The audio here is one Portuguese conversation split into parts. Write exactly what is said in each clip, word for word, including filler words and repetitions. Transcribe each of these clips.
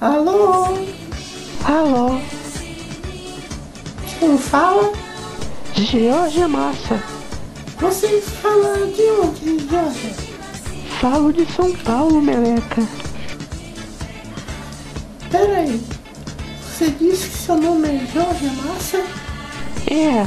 Alô? Alô? Quem fala? Georgia Massa. Você fala de onde, Georgia? Falo de São Paulo, meleca. Pera aí. Você disse que seu nome é Georgia Massa? É.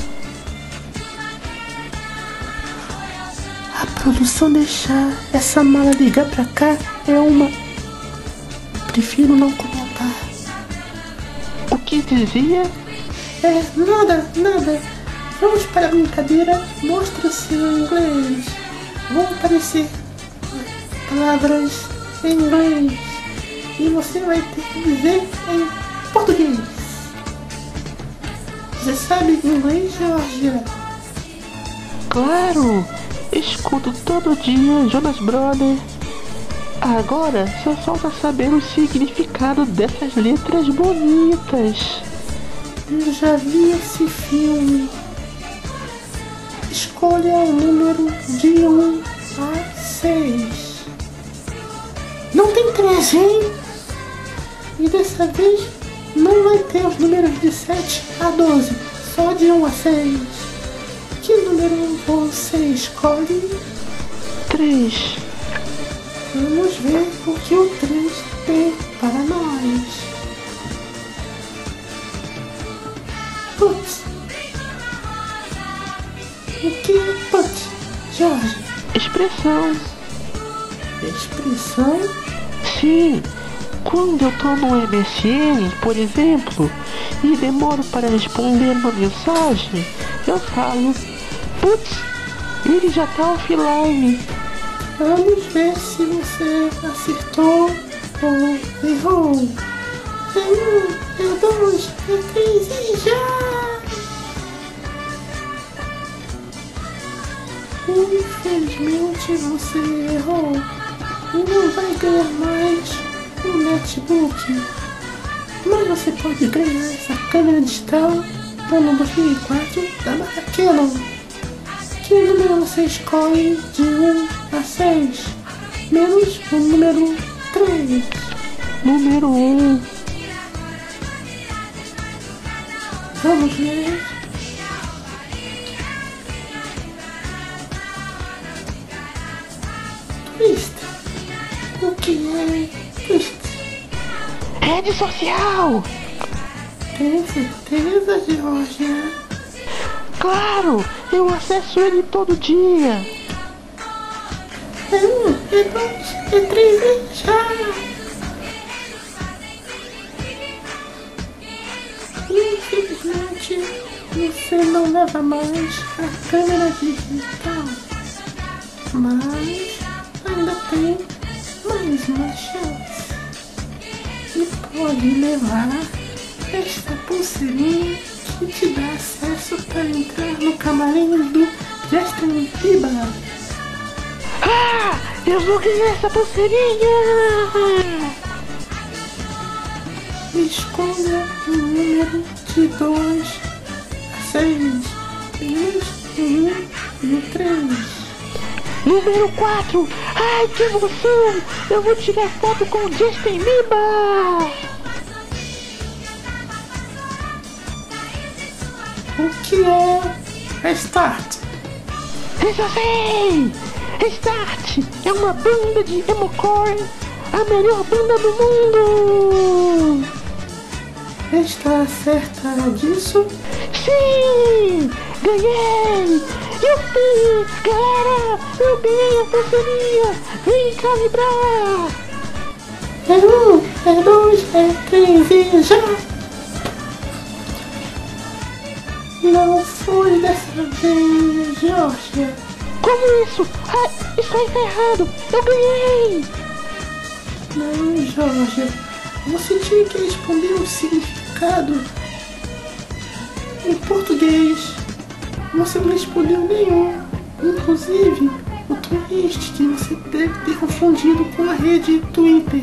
A produção deixar essa mala ligar pra cá é uma... Prefiro não comentar. O que dizia? É, nada, nada. Vamos para a brincadeira. Mostre o seu inglês. Vão aparecer palavras em inglês e você vai ter que dizer em português. Você sabe inglês, Georgia? Claro! Escuto todo dia Jonas Brothers. Agora só falta saber o significado dessas letras bonitas. Eu já vi esse filme. Escolha o número de um a seis. Não tem três, hein? E dessa vez não vai ter os números de sete a doze, só de um a seis. Que número você escolhe? Três. Vamos ver o que o três tem para nós. Putz. O que é putz, Jorge? Expressão. Expressão? Sim. Quando eu tô no M S N, por exemplo, e demoro para responder uma mensagem, eu falo: putz, ele já tá offline. Vamos ver se você acertou ou errou. É um, é dois, é três e já! Infelizmente você errou e não vai ganhar mais um netbook. Mas você pode ganhar essa câmera digital do ano dois mil e quatro da marca Canon. Que número você escolhe de um a seis? Menos o número três. Número um. Vamos ver. Twist. O que é twist? Rede social. Tem certeza, Georgia? Claro, eu acesso ele todo dia. É um, é dois, é três e já! Infelizmente, você não leva mais a câmera digital. Mas ainda tem mais uma chance. E pode levar esta pulseirinha que te dá acesso para entrar no camarim do Justin Bieber. Ah, eu vou ganhar essa pulseirinha! Escolha o número de dois a seis, menos um e três. Número quatro. Ai, que emoção! Eu vou tirar foto com o Justin Bieber! O que é Restart? Eu já sei! Restart é uma banda de emocore, a melhor banda do mundo! Está certa disso? Sim! Ganhei! Yupi! Galera, eu ganhei a pulseirinha! Vem calibrar! É um, é dois, é três e já! Não foi dessa vez, Georgia. Como isso? Ah, isso aí tá errado! Eu ganhei! Não, Georgia. Você tinha que responder o significado em português. Você não respondeu nenhum. Inclusive, o twist que você deve ter confundido com a rede Twitter.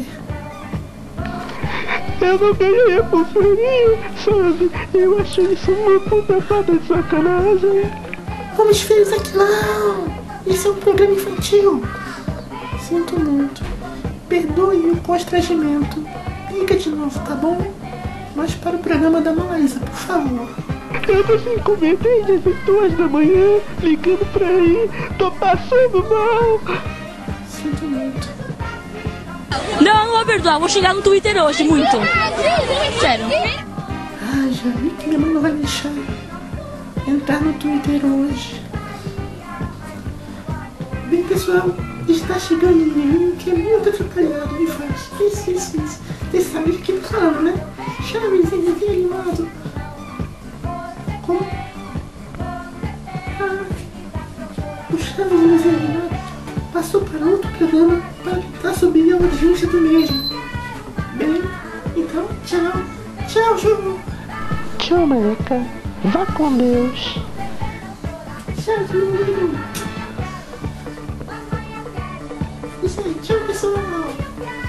Eu não ganhei a pulseirinha, sabe? Eu acho isso uma puta falta de sacanagem. Vamos fez aqui não! Esse é um programa infantil. Sinto muito. Perdoe o constrangimento. liga de novo, tá bom? Mas para o programa da Maísa, por favor. Eu tô sem comer desde as duas da manhã, ligando pra aí. Tô passando mal. Sinto muito. Não, não vou perdoar. Vou xingar no Twitter hoje, muito. Sério. Ai, já vi que minha mãe não vai deixar entrar no Twitter hoje. Bem, pessoal, está chegando um menino que é muito atrapalhado e faz isso, isso, isso. Vocês sabem de que eu tô falando, né? Chaves e desenho animado. Como? Ah, o Chaves e desenho animado passou para outro programa para tentar subir a audiência do mesmo. Bem, então, tchau. Tchau, João. Tchau, Meca. Vá com Deus. Tchau, menino. Isso aí, tchau, pessoal.